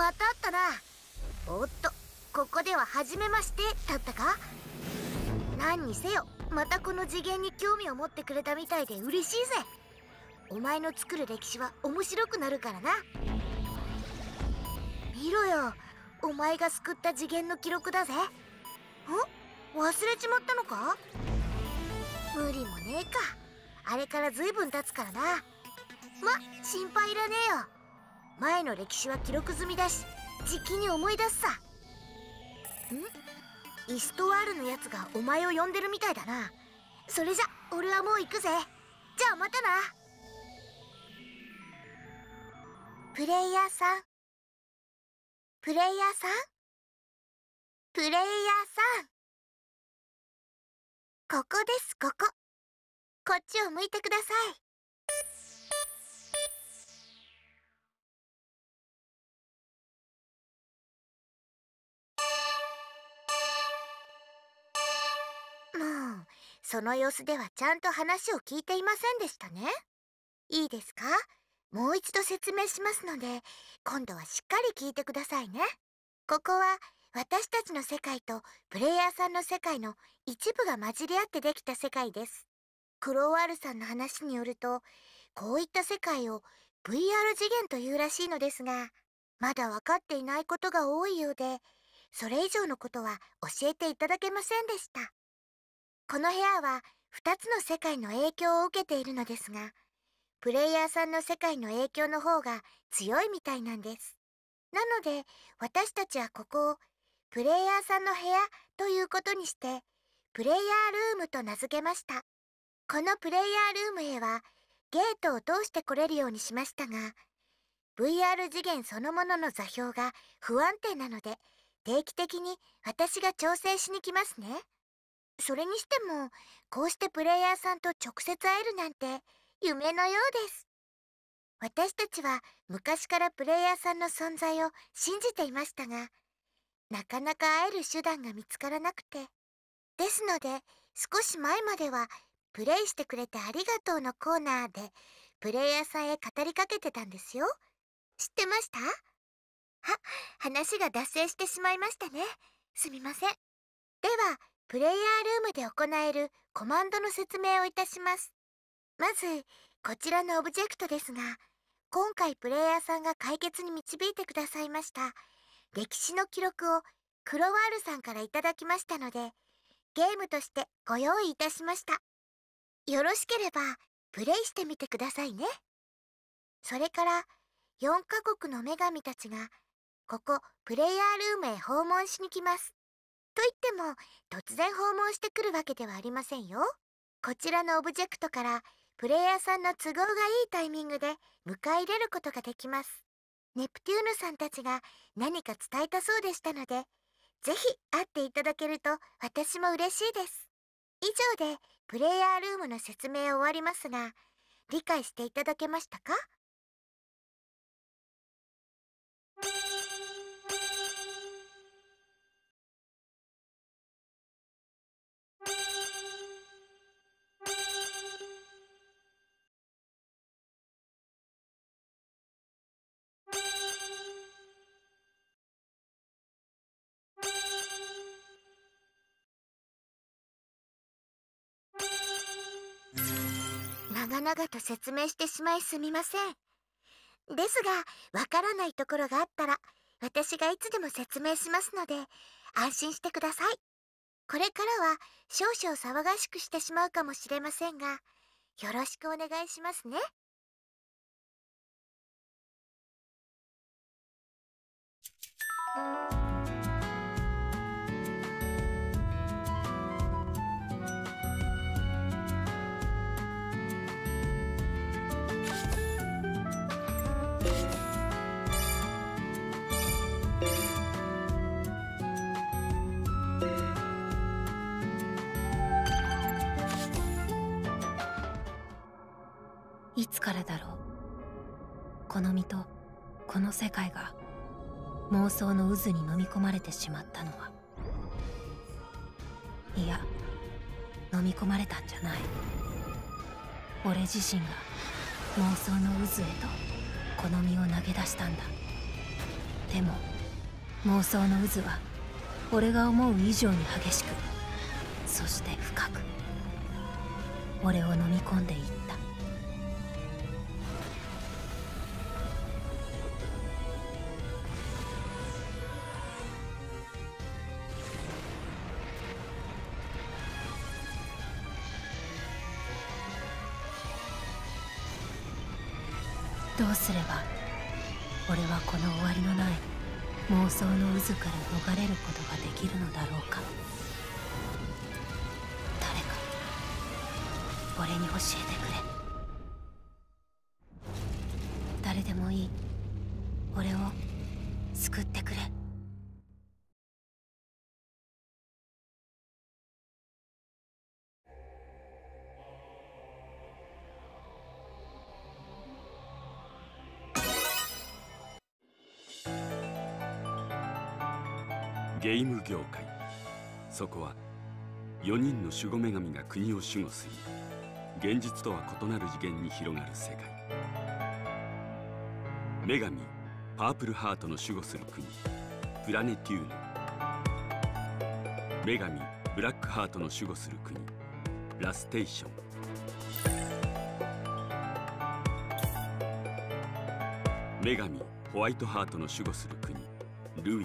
また会ったな。おっと、ここでは初めましてだったか。何にせよまたこの次元に興味を持ってくれたみたいで嬉しいぜ。お前の作る歴史は面白くなるからな。見ろよ、お前が救った次元の記録だぜ。忘れちまったのか。無理もねえか、あれからずいぶん経つからな。心配いらねえよ。前の歴史は記録済みだし、じきに思い出すさ。イストワールのやつがお前を呼んでるみたいだな。それじゃ俺はもう行くぜ。じゃあまたな。プレイヤーさん、プレイヤーさん、プレイヤーさん。ここです、ここ。こっちを向いてください。もうその様子ではちゃんと話を聞いていませんでしたね。いいですか、もう一度説明しますので、今度はしっかり聞いてくださいね。ここは私たちの世界とプレイヤーさんの世界の一部が混じり合ってできた世界です。クロワールさんの話によると、こういった世界を VR 次元というらしいのですが、まだ分かっていないことが多いようで、それ以上のことは教えていただけませんでした。この部屋は2つの世界の影響を受けているのですが、プレイヤーさんの世界の影響の方が強いみたいなんです。なので私たちはここをプレイヤーさんの部屋ということにして、プレイヤールームと名付けました。このプレイヤールームへはゲートを通して来れるようにしましたが、 VR 次元そのものの座標が不安定なので、定期的に私が調整しに来ますね。それにしてもこうしてプレイヤーさんと直接会えるなんて夢のようです。私たちは昔からプレイヤーさんの存在を信じていましたが、なかなか会える手段が見つからなくて、ですので少し前まではプレイしてくれてありがとうのコーナーでプレイヤーさんへ語りかけてたんですよ。知ってました？話が脱線してしまいましたね。すみません。ではプレイヤールームで行えるコマンドの説明をいたします。まずこちらのオブジェクトですが、今回プレイヤーさんが解決に導いてくださいました歴史の記録をクロワールさんからいただきましたので、ゲームとしてご用意いたしました。よろしければプレイしてみてくださいね。それから4カ国の女神たちがここプレイヤールームへ訪問しに来ます。と言っても突然訪問してくるわけではありませんよ。こちらのオブジェクトからプレイヤーさんの都合がいいタイミングで迎え入れることができます。ネプテューヌさんたちが何か伝えたそうでしたので、ぜひ会っていただけると私も嬉しいです。以上でプレイヤールームの説明を終わりますが、理解していただけましたか？長々と説明してしまいすみません。ですが、わからないところがあったら私がいつでも説明しますので安心してください。これからは少々騒がしくしてしまうかもしれませんが、よろしくお願いしますね。 いつからだろう、この身とこの世界が妄想の渦に飲み込まれてしまったのは。いや、飲み込まれたんじゃない。俺自身が妄想の渦へとこの身を投げ出したんだ。 でも妄想の渦は俺が思う以上に激しく、そして深く俺を飲み込んでいった。どうすれば俺はこの終わりのない妄想の渦から逃れることができるのだろうか。誰か俺に教えてくれ。誰でもいい、俺を救ってくれ。 ゲーム業界、そこは4人の守護女神が国を守護する現実とは異なる次元に広がる世界。女神パープルハートの守護する国プラネテューヌ、女神ブラックハートの守護する国ラステーション、女神ホワイトハートの守護する国ルイ、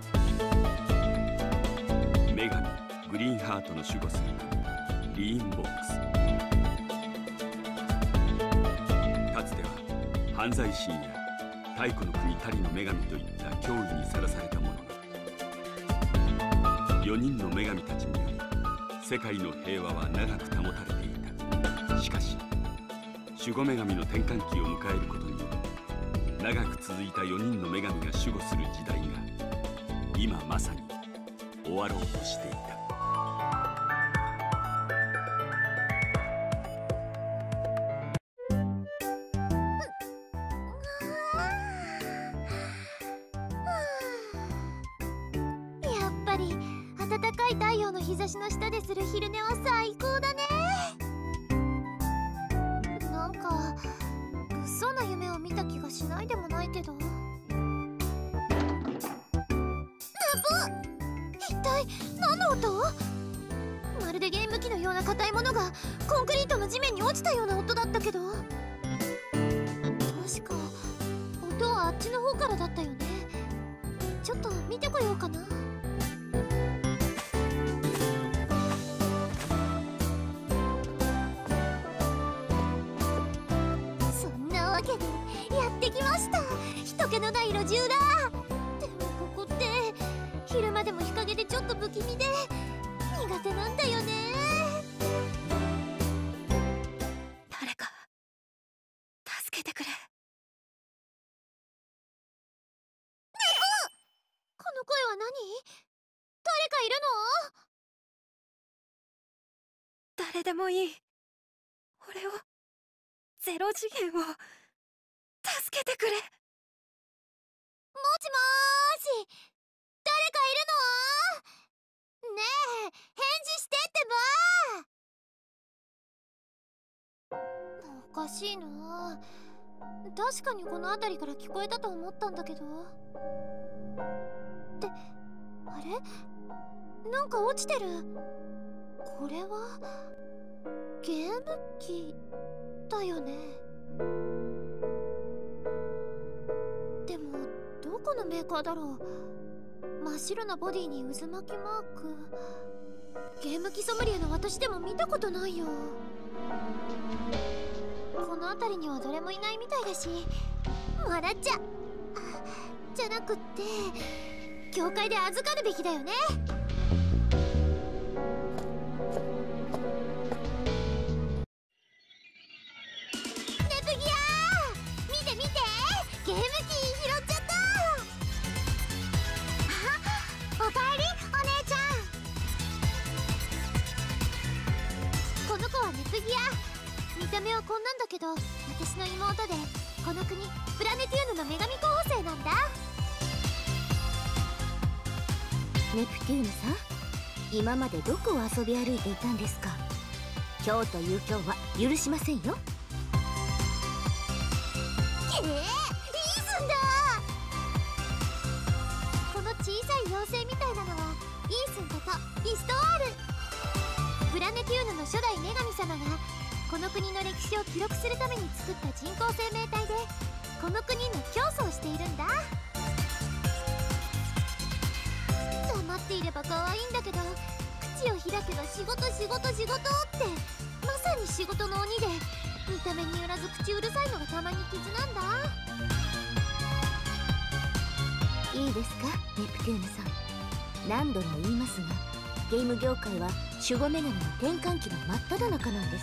女神グリーンハートの守護する国リーンボックス。かつては犯罪神や太古の国タリの女神といった脅威にさらされたものが、4人の女神たちにより世界の平和は長く保たれていた。しかし守護女神の転換期を迎えることにより、長く続いた4人の女神が守護する時代が今まさに終わろうとしていた。 やっぱり暖かい太陽の日差しの下でする昼寝は最高だね。なんか物騒な夢を見た気がしないでもないけど。一体何の音？まるでゲーム機のような硬いものがコンクリートの地面に落ちたような音だったけど、確か音はあっちの方からだったよね。ちょっと見てこようかな。そんなわけでやってきました。人気のない路地裏。でもここって昼間でも日陰でちょっと不気味で苦手なんだよね。 誰か助けてくれ。 この声は何？誰かいるの？ 誰でもいい、俺を、ゼロ次元を助けてくれ。 もしもーし、誰かいるの？ねえ、返事してってば。おかしいな。確かにこの辺りから聞こえたと思ったんだけど。ってあれ？なんか落ちてる。これはゲーム機だよね。でもどこのメーカーだろう。真っ白なボディに渦巻きマーク。ゲーム機ソムリエの私でも見たことないよ。この辺りには誰もいないみたいだし、もらっちゃじゃなくって教会で預かるべきだよね。ネプギアー、見て見て、ゲーム機拾っちゃった。あ、おかえりお姉ちゃん。この子はネプギア。見た目はこんなんだけど、私の妹でこの国プラネテューヌの女神候補生なんだ。 ネプテューヌさん、今までどこを遊び歩いていたんですか？今日という今日は許しませんよ。 いいすんだ。 小さい妖精みたいなのはイースンことイストワール。プラネテューヌの初代女神様がこの国の歴史を記録するために作った人工生命体で、この国の教祖をしているんだ。黙っていれば可愛いんだけど、口を開けば仕事仕事仕事ってまさに仕事の鬼で、見た目によらず口うるさいのがたまに傷なんだ。 いいですかネプテューヌさん、何度も言いますが、ゲーム業界は守護女神の転換期の真っ只中なんです。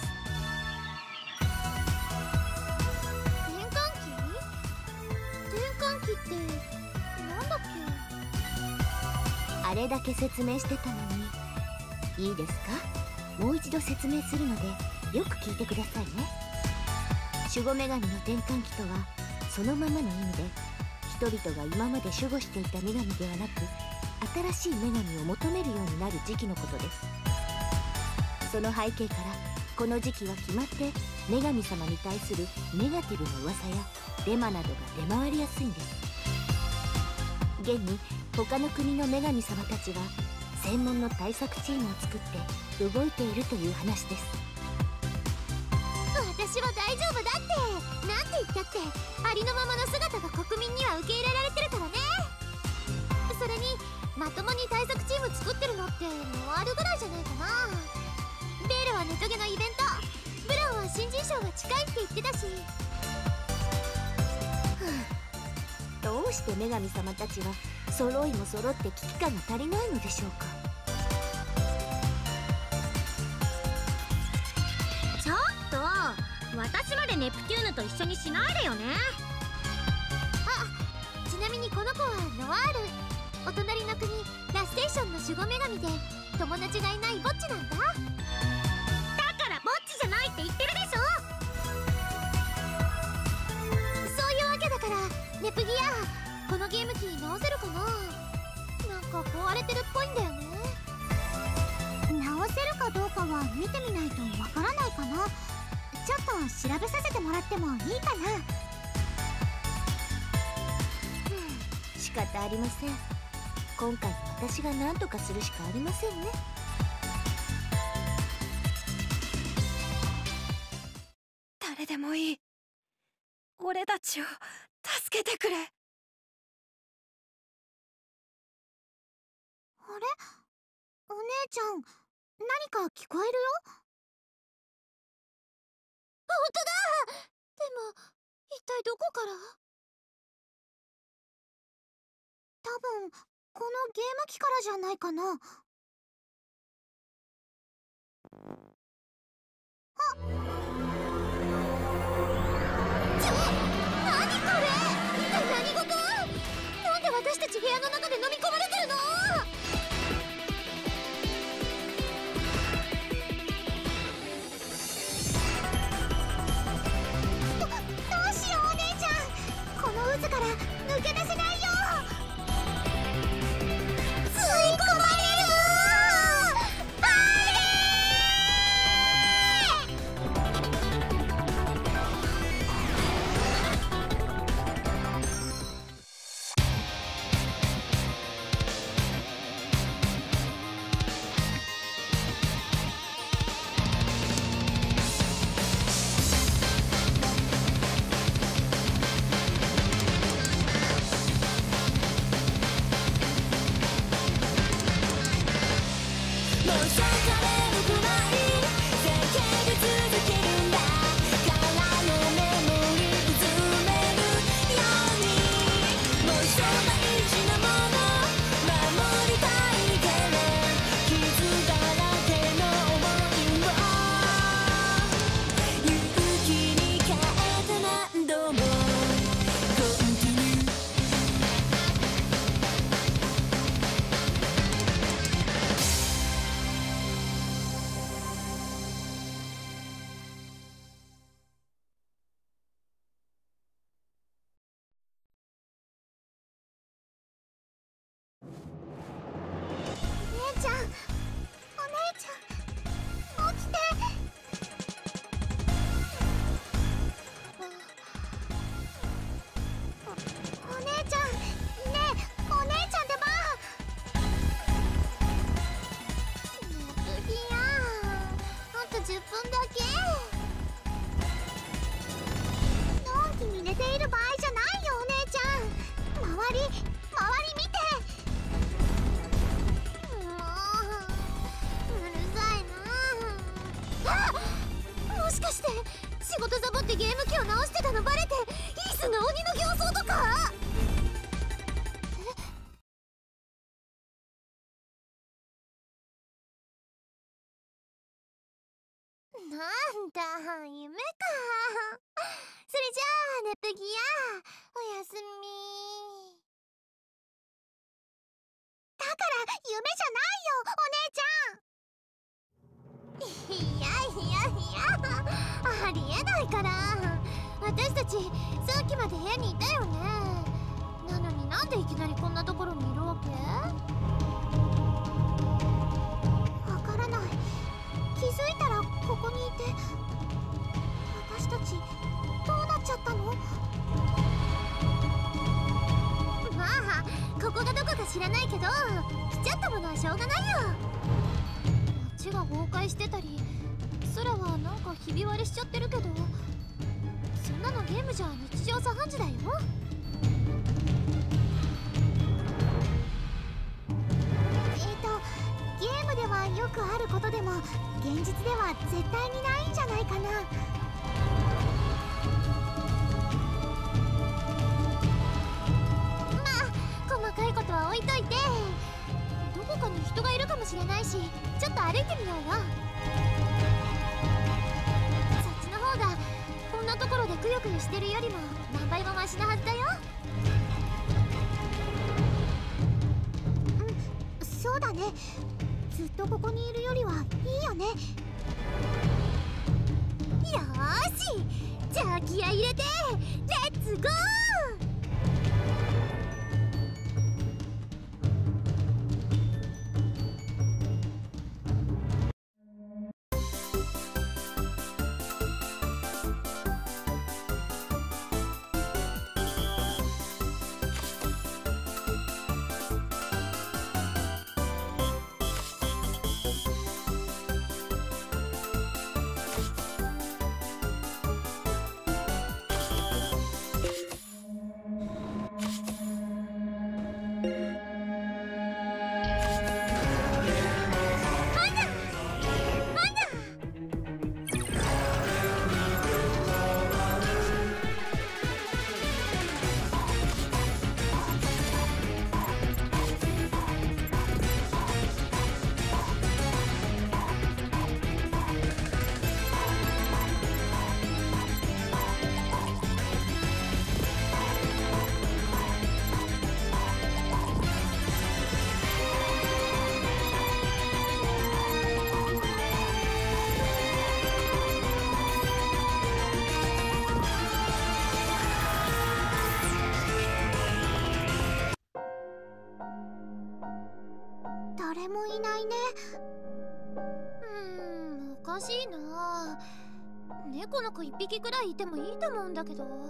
転換期？転換期ってなんだっけ？ あれだけ説明してたのに。いいですか、もう一度説明するのでよく聞いてくださいね。守護女神の転換期とは、そのままの意味で人々が今まで守護していた女神ではなく、新しい女神を求めるようになる時期のことです。その背景から、この時期は決まって女神様に対するネガティブな噂やデマなどが出回りやすいんです。現に他の国の女神様たちは専門の対策チームを作って動いているという話です。 私は大丈夫だって、なんて言ったってありのままの姿が国民には受け入れられてるからね。それにまともに対策チーム作ってるのってノワールぐらいじゃないかな。ベールはネトゲのイベント、ブランは新人賞が近いって言ってたし。 どうして女神様たちは揃いも揃って危機感が足りないのでしょうか。 ちょっと私までネプテューヌと一緒にしないでよね。 ちなみにこの子はノワール、お隣の国ラステーションの守護女神で友達がいないぼっちなんだ。 だからぼっちじゃないって言ってるでしょ。 そういうわけだから、ネプギア、このゲーム機直せるかな。なんか壊れてるっぽいんだよね。 直せるかどうかは見てみないとわからないかな。ちょっと調べさせてもらってもいいかな。 仕方ありません。今回は私が何とかするしかありませんね。 誰でもいい。俺たちを助けてくれ。 あれ？お姉ちゃん、何か聞こえるよ。 本当だ！でも一体どこから？ 多分このゲーム機からじゃないかな。 何これ！一体何事？なんで私たち部屋の中で飲み込まれてるの？ どうしようお姉ちゃん、この渦から抜け出せないよ。 吸い込まれる！ なんだ、夢か。それじゃあネプギア、おやすみ。だから夢じゃないよ、お姉ちゃん。いやありえないから。私たちさっきまで家にいたよね。なのになんでいきなりこんなところにいるわけ？わからない。気づいたらここにいて、私たちどうなっちゃったの？まあここがどこか知らないけど、来ちゃったものはしょうがないよ。街が崩壊してたり、空はなんかひび割れしちゃってるけど、そんなのゲームじゃ日常茶飯事だよ。ゲームではよくあることでも現実では絶対にないんじゃないかな。まあ細かいことは置いといて、どこかに人がいるかもしれないし、ちょっと歩いてみようよ。そっちの方がこんなところでくよくよしてるよりも何倍もマシなはずだよ。そうだね。ずっとここにいるよりはいいよね。よーし、じゃあ気合い入れてレッツゴー。誰もいないね。おかしいな。猫の子一匹くらいいてもいいと思うんだけど。は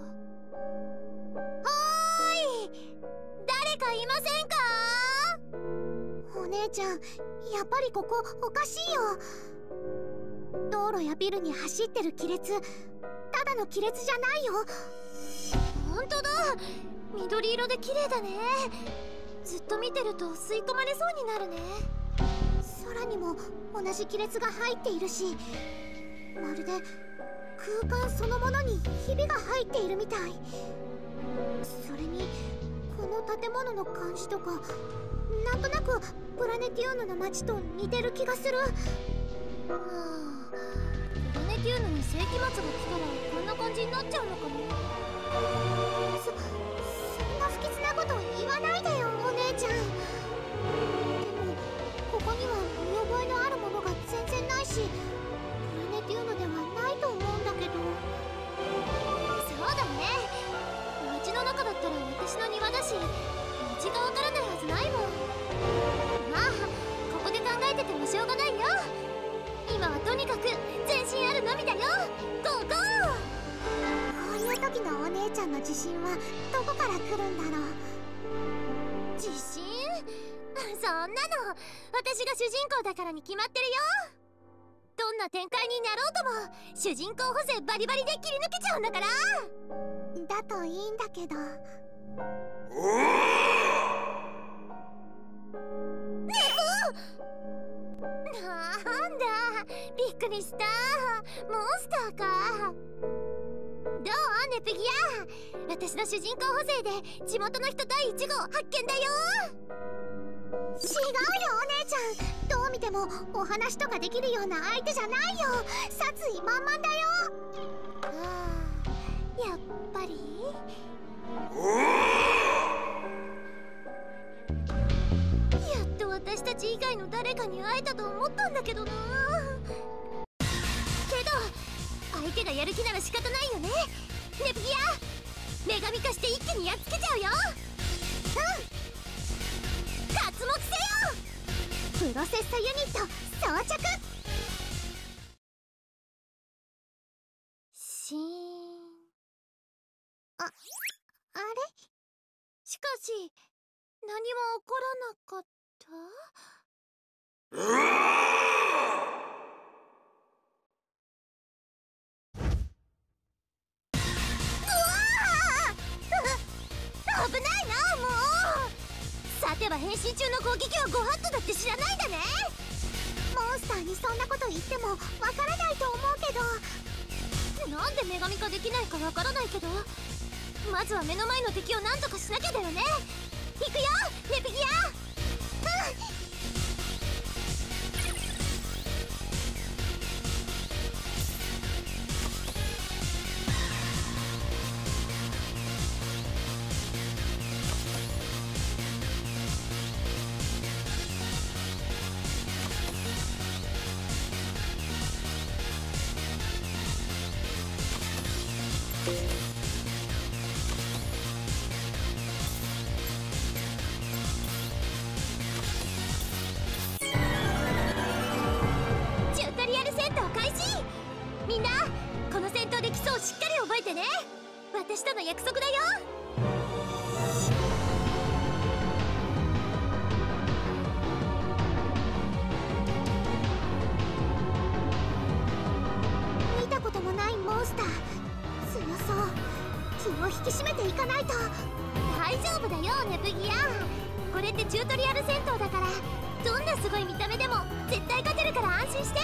ーい、誰かいませんか？お姉ちゃん、やっぱりここおかしいよ。道路やビルに走ってる亀裂、ただの亀裂じゃないよ。ほんとだ、緑色で綺麗だね。ずっと見てると吸い込まれそうになるね。空にも同じ亀裂が入っているし、まるで空間そのものにひびが入っているみたい。それにこの建物の感じとか、なんとなくプラネティウムの街と似てる気がする。プラネティウムに世紀末が来たらこんな感じになっちゃうのかも。そんな不吉なこと言わないでよ、お姉ちゃん。でもここには見覚えのあるものが全然ないし、プラネティウムではないと思うんだけど。そうだね、街の中だったら私の庭だし、道がわからないはずないもん。まあここで考えててもしょうがないよ。今はとにかく全身あるのみだよ。ゴーゴー。こういう時のお姉ちゃんの自信はどこから来るんだろう。自信？そんなの私が主人公だからに決まってるよ。どんな展開になろうとも主人公補正バリバリで切り抜けちゃうんだから。だといいんだけど。なんだ、びっくりした。モンスターか。どうネプギア、私の主人公補正で地元の人第1号発見だよ。違うよお姉ちゃん、どうう見てもお話とかできるような相手じゃないよ。殺意満々だよ。やっぱりやっと私たち以外の誰かに会えたと思ったんだけどな。けど相手がやる気なら仕方ないよね。ネプギア、女神化して一気にやっつけちゃうよ。活目せよ。プロセッサユニット装着。シーン。あれ？しかし何も起こらなかった。危ないな、もう。さては変身中の攻撃は5ハットだって知らないんだね。モンスターにそんなこと言ってもわからないと思うけど、なんで女神化できないかわからないけど、まずは目の前の敵をなんとかしなきゃだよね。行くよ、ネプギア。チュートリアル戦闘開始。みんなこの戦闘で基礎をしっかり覚えてね。私との約束だよ。見たこともないモンスター、強そう。気を引き締めていかないと。大丈夫だよ、ネプギア。これってチュートリアル戦闘だから、どんなすごい見た目でも絶対勝てるから安心して。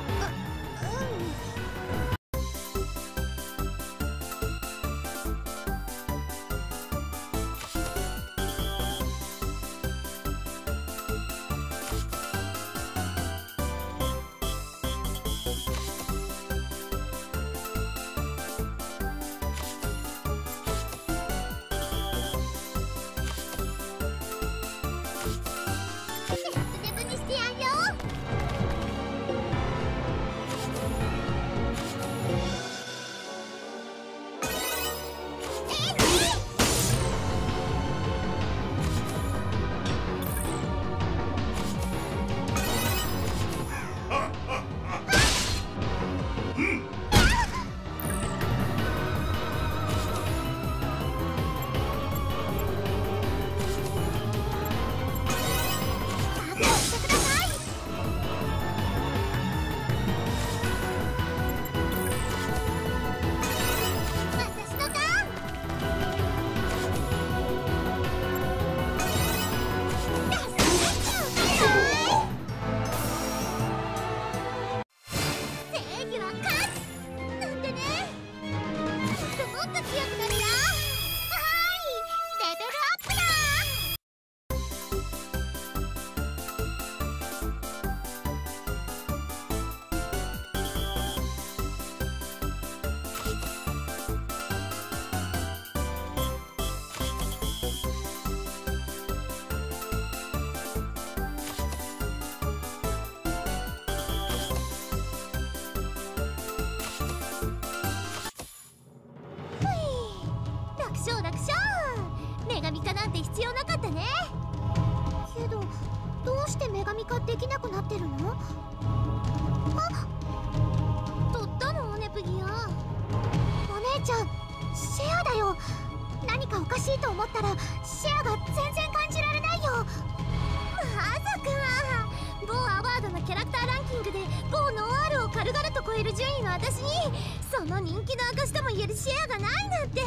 楽勝。女神化なんて必要なかったね。けどどうして女神化できなくなってるの？あ、取ったのネプギア。お姉ちゃん、シェアだよ。何かおかしいと思ったらシェアが全然感じられないよ。まさか某アワードのキャラクターランキングで某ノワールを軽々と超える順位の私にその人気の証とも言えるシェアがないなんて。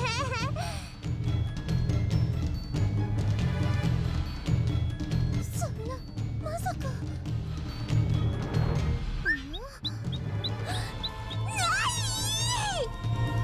そんな、まさか。ない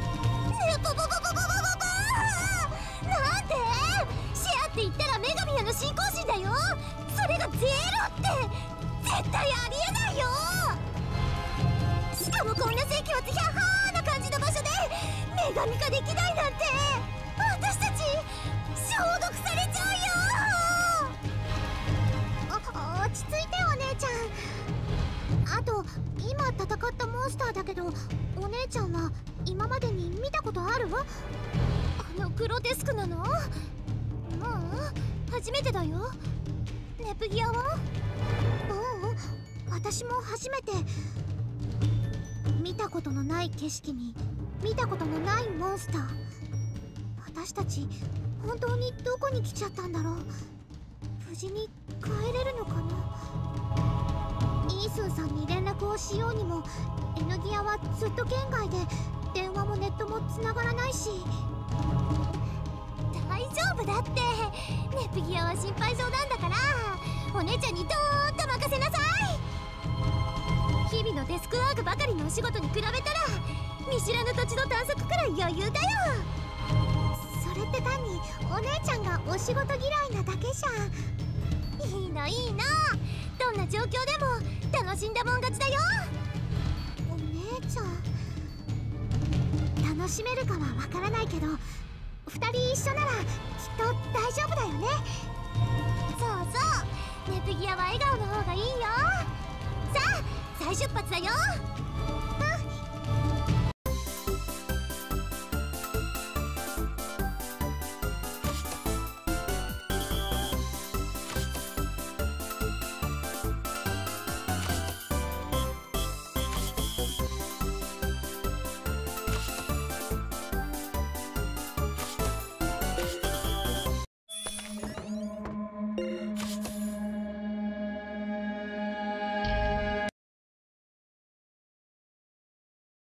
なんで？シェアって言ったら女神への信仰心だよ。それがゼロって絶絶対ありえないよ。しかもこんな世紀末ヒャッハーな感じの場所で女神化できないなんて、私たち消毒されちゃうよ。落ち着いてお姉ちゃん。あと今戦ったモンスターだけど、お姉ちゃんは今までに見たことある？あのグロテスクなの？もう初めてだよ。ネプギアは？私も初めて。見たことのない景色に見たことのないモンスター。私たち本当にどこに来ちゃったんだろう。無事に帰れるのかな。イースンさんに連絡をしようにも N ギアはずっと県外で電話もネットも繋がらないし。大丈夫だって。ネプギアは心配性なんだから、お姉ちゃんにどーっと任せなさい。日々のデスクワークばかりのお仕事に比べたら見知らぬ土地の探索くらい余裕だよ。それって単にお姉ちゃんがお仕事嫌いなだけじゃ。いいのいいの、どんな状況でも楽しんだもん勝ちだよ。お姉ちゃん楽しめるかはわからないけど、2人一緒ならきっと大丈夫だよね。そうそう、ネプギアは笑顔の方がいいよ。さあ再出発だよ。